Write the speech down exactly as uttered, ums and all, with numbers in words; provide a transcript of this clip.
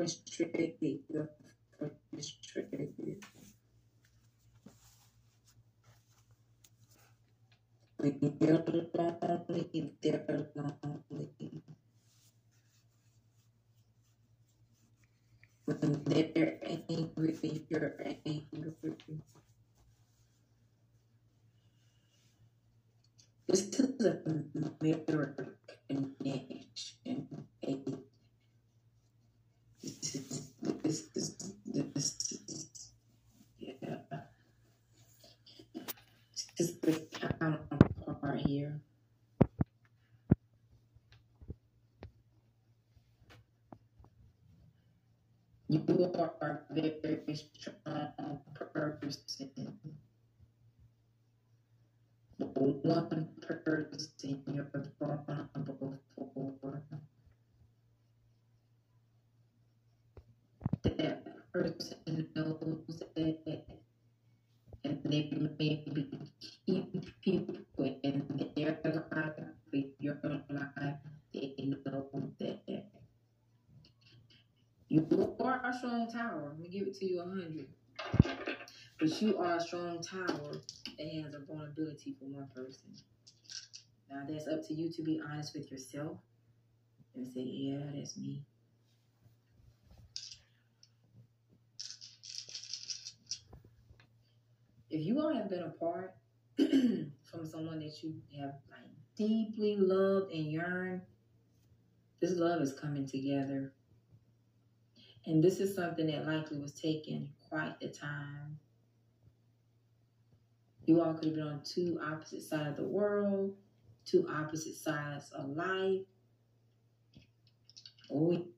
frustrated. You're frustrated. When you're lonely, they're lonely. When they're angry, you're angry. This is a mirror connection. This is, this is, this is, yeah. This is the counterpart here. You are a very strong person. One person you're vulnerable for. That person knows that, and they maybe keep people in their life, in your life, they know that. You are a strong tower. I'm gonna give it to you a hundred. But you are a strong tower that has a vulnerability for one person. Now that's up to you to be honest with yourself and say, yeah, that's me. If you all have been apart from someone that you have like deeply loved and yearned, this love is coming together. And this is something that likely was taken quite the time. You all could have been on two opposite sides of the world, two opposite sides of life. Or